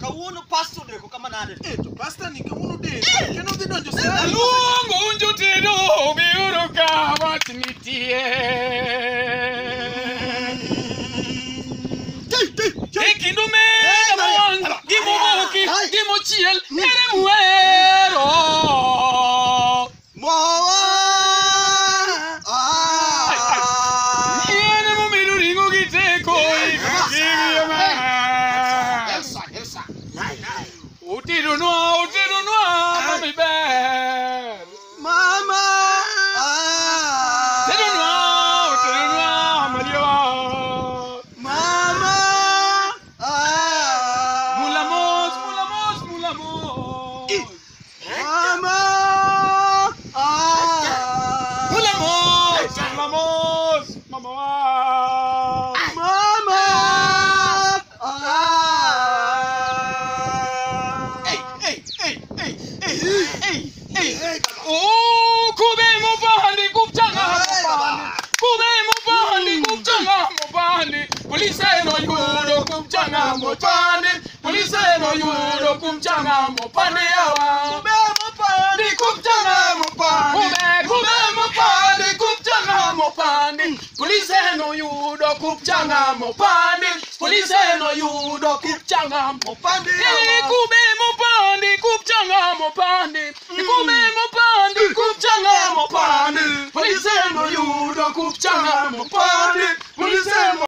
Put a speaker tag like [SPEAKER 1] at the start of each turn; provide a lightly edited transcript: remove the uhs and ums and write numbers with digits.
[SPEAKER 1] kawuono pastor deko kama nade.
[SPEAKER 2] To pastor ni kawuono deko. Keno dhi donjo sala.
[SPEAKER 3] Luongo unjo tedo biuro ka wach nitie. Kendo meda mawang gimomoki gimochiel ere muero. Yene momiru ringo giteko Utiro noa mami ber.
[SPEAKER 2] Mama.
[SPEAKER 3] Utiro noa Mario.
[SPEAKER 2] Mama.
[SPEAKER 3] Mulamos.
[SPEAKER 2] Mama.
[SPEAKER 3] Mulamos. Mama. Oh, kubemo bandi kupchanga mopandi. Police no yudo kupchanga mopandi. Police no yudo kupchanga mopandi yawa. Kubemo bandi kupchanga mopandi. Police no yudo kupchanga mopandi. Police no yudo kupchanga mopandi. Kubemo bandi kupchanga mopandi. Police no yudo kupchanga